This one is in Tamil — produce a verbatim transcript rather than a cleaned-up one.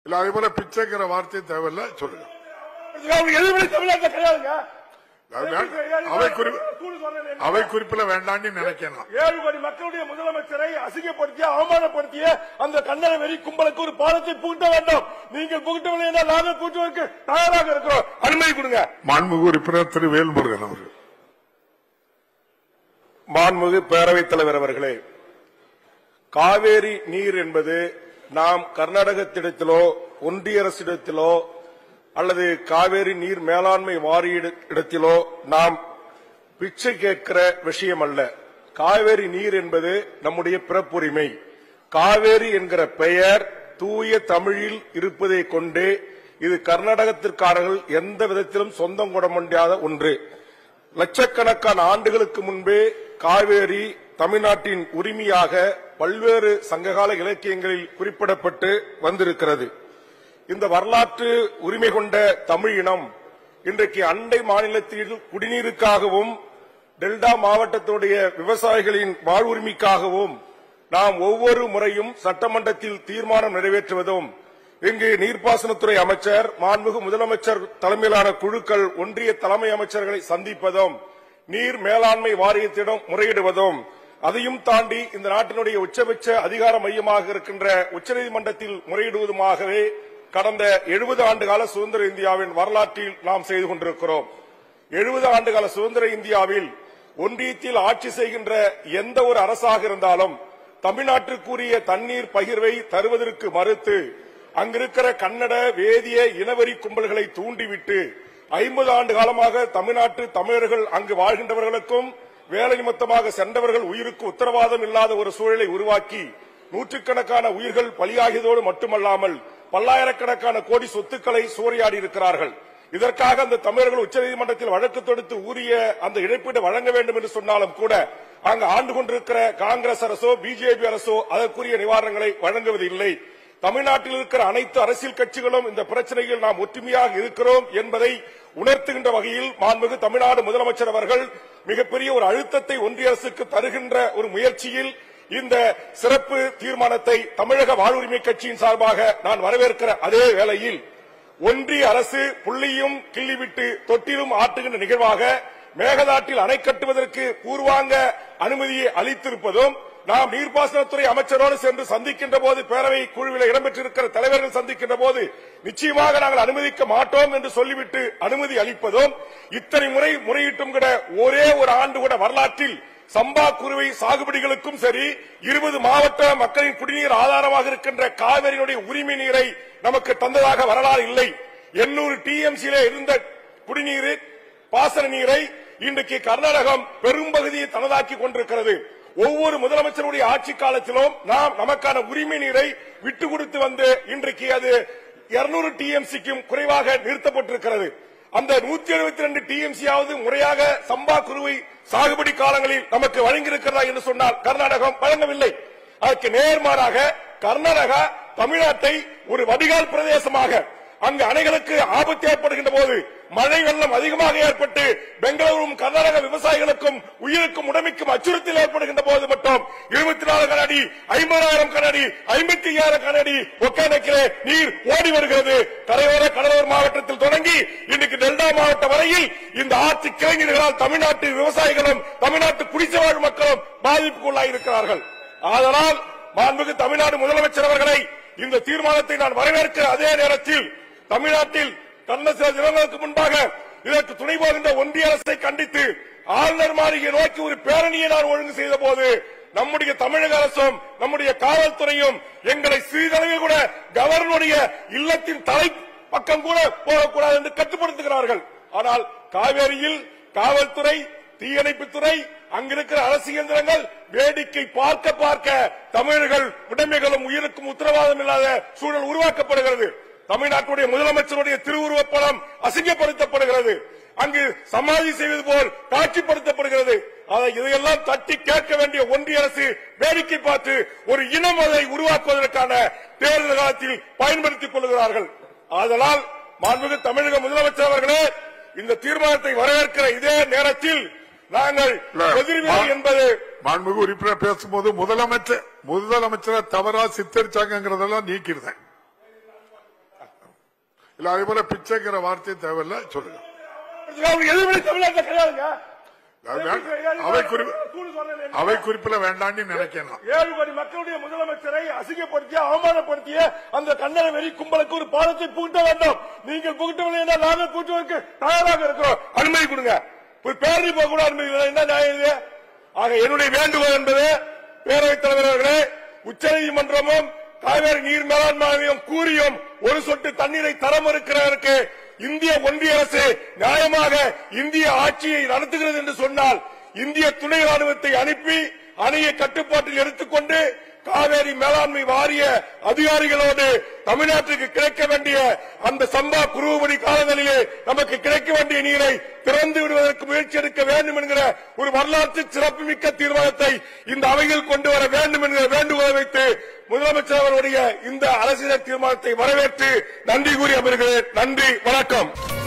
இல்ல அதே போல பிச்சைங்கிற வார்த்தை தேவையில்ல சொல்லுங்க. அவை குறிப்பில் வேண்டான்னு நினைக்கலாம். ஏழு கோடி மக்களுடைய முதலமைச்சரை அசிங்கப்படுத்திய அவமானப்படுத்திய அந்த கண்ணன வெறி கும்பலுக்கு ஒரு பாடத்தை புகுட்ட வேண்டும். நீங்கள் புகுட்டவில்லை என்றால் நாங்கள் புகுட்டுவதற்கு தயாராக இருக்கிறோம். அனுமதி கொடுங்க. மாண்புமிகு உறுப்பினர் திரு வேல்முருகன் அவர்கள். மாண்புமிகு பேரவைத் தலைவர் அவர்களே, காவேரி நீர் என்பது நாம் கர்நாடகத்திடத்திலோ ஒன்றிய அரசிடத்திலோ அல்லது காவேரி நீர் மேலாண்மை வாரிய இடத்திலோ நாம் பிச்சை கேட்கிற விஷயம் அல்ல. காவேரி நீர் என்பது நம்முடைய பிறப்புரிமை. காவேரி என்கிற பெயர் தூய தமிழில் இருப்பதை கொண்டு இது கர்நாடகத்திற்காரர்கள் எந்த விதத்திலும் சொந்தம் கொட முடியாத ஒன்று. லட்சக்கணக்கான ஆண்டுகளுக்கு முன்பே காவேரி தமிழ்நாட்டின் உரிமையாக பல்வேறு சங்ககால இலக்கியங்களில் குறிப்பிடப்பட்டு வந்திருக்கிறது. இந்த வரலாற்று உரிமை கொண்ட தமிழ் இனம் இன்றைக்கு அண்டை மாநிலத்தில் குடிநீருக்காகவும் டெல்டா மாவட்டத்துடைய விவசாயிகளின் வாழ்வுரிமைக்காகவும் நாம் ஒவ்வொரு முறையும் சட்டமன்றத்தில் தீர்மானம் நிறைவேற்றுவதும், இங்கு நீர்ப்பாசனத்துறை அமைச்சர் மாண்புமிகு முதலமைச்சர் தலைமையிலான குழுக்கள் ஒன்றிய தலைமை அமைச்சர்களை சந்திப்பதும், நீர் மேலாண்மை வாரியத்திடம் முறையிடுவதும், அதையும் தாண்டி இந்த நாட்டினுடைய உச்சபட்ச அதிகார மையமாக இருக்கின்ற உச்சநீதிமன்றத்தில் முறையிடுவதுமாகவே கடந்த எழுபது ஆண்டுகால சுதந்திர இந்தியாவின் வரலாற்றில் நாம் செய்து கொண்டிருக்கிறோம். எழுபது ஆண்டுகால சுதந்திர இந்தியாவில் ஒன்றியத்தில் ஆட்சி செய்கின்ற எந்த ஒரு அரசாக இருந்தாலும் தமிழ்நாட்டிற்குரிய தண்ணீர் பகிர்வை தருவதற்கு மறுத்து அங்கிருக்கிற கன்னட வேதிய இனவெறி கும்பல்களை தூண்டிவிட்டு ஐம்பது ஆண்டு காலமாக தமிழ்நாட்டு தமிழர்கள் அங்கு வாழ்கின்றவர்களுக்கும் வேலை நிமித்தமாக சென்றவர்கள் உயிருக்கு உத்தரவாதம் இல்லாத ஒரு சூழலை உருவாக்கி நூற்றுக்கணக்கான உயிர்கள் பலியாகியதோடு மட்டுமல்லாமல் பல்லாயிரக்கணக்கான கோடி சொத்துக்களை சூறையாடி இருக்கிறார்கள். இதற்காக அந்த தமிழர்கள் உச்சநீதிமன்றத்தில் வழக்கு தொடுத்து உரிய அந்த இழப்பீடு வழங்க வேண்டும் என்று சொன்னாலும் கூட அங்கு ஆண்டு கொண்டிருக்கிற காங்கிரஸ் அரசோ பிஜேபி அரசோ அதற்குரிய நிவாரணங்களை வழங்குவதில்லை. தமிழ்நாட்டில் இருக்கிற அனைத்து அரசியல் கட்சிகளும் இந்த பிரச்சனையில் நாம் ஒற்றுமையாக இருக்கிறோம் என்பதை உணர்த்துகின்ற வகையில் மாண்புமிகு தமிழ்நாடு முதலமைச்சர் அவர்கள் மிகப்பெரிய ஒரு அழுத்தத்தை ஒன்றிய அரசுக்கு தருகின்ற ஒரு முயற்சியில் இந்த சிறப்பு தீர்மானத்தை தமிழக வாழ்வுரிமை கட்சியின் சார்பாக நான் வரவேற்கிற அதே வேளையில் ஒன்றிய அரசு புள்ளியும் கிள்ளிவிட்டு தொட்டிலும் ஆட்டுகின்ற நிகழ்வாக மேகதாட்டில் அணை கட்டுவதற்கு பூர்வாங்க அனுமதியை அளித்திருப்பதும், நாம் நீர்ப்பாசனத்துறை அமைச்சரோடு சென்று சந்திக்கின்ற போது பேரவை குழுவில் இடம்பெற்றிருக்கிற தலைவர்கள் சந்திக்கின்ற போது நிச்சயமாக நாங்கள் அனுமதிக்க மாட்டோம் என்று சொல்லிவிட்டு அனுமதி அளிப்பதும், இத்தனை முறை முறையிட்டும் கூட ஒரே ஒரு ஆண்டு கூட வரலாற்றில் சம்பா குறுவை சாகுபடிகளுக்கும் சரி இருபது மாவட்ட மக்களின் குடிநீர் ஆதாரமாக இருக்கின்ற காவிரியினுடைய உரிமை நீரை நமக்கு தந்ததாக வரலாறு இல்லை. எண்ணூறு டிஎம்சியிலே இருந்த குடிநீர் பாசன நீரை இன்றைக்கு கர்நாடகம் பெரும்பகுதியை தனதாக்கி கொண்டிருக்கிறது. ஒவ்வொரு முதலமைச்சருடைய ஆட்சி காலத்திலும் நாம் நமக்கான உரிமை நீரை விட்டு கொடுத்து வந்து இன்றைக்கு அது இருநூறு டிஎம்சிக்கும் குறைவாக நிறுத்தப்பட்டிருக்கிறது. அந்த நூத்தி எழுபத்தி ரெண்டு டிஎம்சியாவது முறையாக சம்பா குறுவை சாகுபடி காலங்களில் நமக்கு வழங்கியிருக்கிறதா என்று சொன்னால் கர்நாடகம் வழங்கவில்லை. அதற்கு நேர்மாறாக கர்நாடகா தமிழ்நாட்டை ஒரு வடிகால் பிரதேசமாக, அங்கு அணைகளுக்கு ஆபத்து ஏற்படுகின்ற போது மழை வெள்ளம் அதிகமாக ஏற்பட்டு பெங்களூரும் கர்நாடக விவசாயிகளுக்கும் உயிருக்கும் உடமைக்கும் அச்சுறுத்தல் ஏற்படுகின்ற போது மட்டும் இருபத்தி நாலு கனஅடி ஐம்பதாயிரம் கனஅடி ஐம்பத்தி ஐயாயிரம் கனஅடி ஒகேனக்கிலே நீர் ஓடி வருகிறது. கரையோர கடலூர் மாவட்டத்தில் தொடங்கி இன்றைக்கு டெல்டா மாவட்டம் வரையில் இந்த ஆட்சி கிளைஞர்களால் தமிழ்நாட்டு விவசாயிகளும் தமிழ்நாட்டு குடிசை வாழ் மக்களும் பாதிப்புக்குள்ளாயிருக்கிறார்கள். அதனால் மாண்புமிகு தமிழ்நாடு முதலமைச்சர் அவர்களை இந்த தீர்மானத்தை நான் வரவேற்கிற அதே நேரத்தில் தமிழ்நாட்டில் கடந்த சில தினங்களுக்கு முன்பாக இதற்கு துணை போகின்ற ஒன்றிய அரசை கண்டித்து ஆளுநர் மாளிகையை நோக்கி ஒரு பேரணியை நான் ஒழுங்கு செய்த போது நம்முடைய தமிழக அரசும் நம்முடைய காவல்துறையும் எங்களை சிறிதளவில் கூட கவர்னருடைய இல்லத்தின் தலை பக்கம் கூட போகக்கூடாது என்று கட்டுப்படுத்துகிறார்கள். ஆனால் காவேரியில் காவல்துறை, தீயணைப்புத்துறை, அங்கிருக்கிற அரசு இயந்திரங்கள் வேடிக்கை பார்க்க பார்க்க தமிழர்கள் உடைமைகளும் உயிருக்கும் உத்தரவாதம் இல்லாத சூழல் உருவாக்கப்படுகிறது. தமிழ்நாட்டுடைய முதலமைச்சருடைய திருவுருவப் படம் அசிங்கப்படுத்தப்படுகிறது. அங்கு சமாதி செய்வது போல் காட்சிப்படுத்தப்படுகிறது. அதை இதையெல்லாம் தட்டி கேட்க வேண்டிய ஒன்றிய அரசு வேடிக்கை பார்த்து ஒரு இனம் அதை உருவாக்குவதற்கான தேர்தல் காலத்தில் பயன்படுத்திக் கொள்கிறார்கள். ஆதலால் மாண்புமிகு தமிழக முதலமைச்சர் அவர்களே, இந்த தீர்மானத்தை வரவேற்கிற இதே நேரத்தில் நாங்கள் எதிர்வினை என்பது மாண்புமிகு உறுப்பினர் பேசும்போது முதலமைச்சர் முதலமைச்சரை தவறா சித்தரிச்சாங்கிறதெல்லாம் நீக்கிடுறேன். இல்ல அதே போல பிச்சைக்கிற வார்த்தை தேவையில்ல சொல்லுங்க. எதுவுமே தமிழ்நாட்டில் கிடையாதுங்க. அவை குறிப்பில் வேண்டான்னு நினைக்கலாம். ஏழு கோடி மக்களுடைய முதலமைச்சரை அசிங்கப்படுத்திய அவமானப்படுத்திய அந்த கண்ணன வெறி கும்பலுக்கு ஒரு பாலத்தை புகுட்ட வேண்டும். நீங்கள் புகுட்டவில்லை என்றால் நாங்கள் புகுட்டுவதற்கு தயாராக இருக்கிறோம். அனுமதி கொடுங்க. ஒரு பேரணி போக கூட அனுமதி என்ன நியாயம் இது? ஆக என்னுடைய வேண்டுகோள் என்பது பேரவைத் தலைவர் அவர்களே, உச்சநீதிமன்றமும் காவேரி நீர் மேலாண்மையும் கூறியும் ஒரு சொட்டு தண்ணீரை தர மறுக்கிறதற்கு இந்திய ஒன்றிய அரசு நியாயமாக இந்திய ஆட்சியை நடத்துகிறது என்று சொன்னால் இந்திய துணை ராணுவத்தை அனுப்பி அணையை கட்டுப்பாட்டில் எடுத்துக்கொண்டு காவேரி மேலாண்மை வாரிய அதிகாரிகளோடு தமிழ்நாட்டுக்கு கிடைக்க வேண்டிய அந்த சம்பா குருவமணி காலங்களிலே நமக்கு கிடைக்க வேண்டிய நீரை திறந்து விடுவதற்கு முயற்சி எடுக்க வேண்டும் என்கிற ஒரு வரலாற்று சிறப்புமிக்க தீர்மானத்தை இந்த அவையில் கொண்டு வர வேண்டும் என்கிற வேண்டுகோளை வைத்து முதலமைச்சர் அவருடைய இந்த அரசியல் தீர்மானத்தை வரவேற்று நன்றி கூறி அமர்கிறேன். நன்றி, வணக்கம்.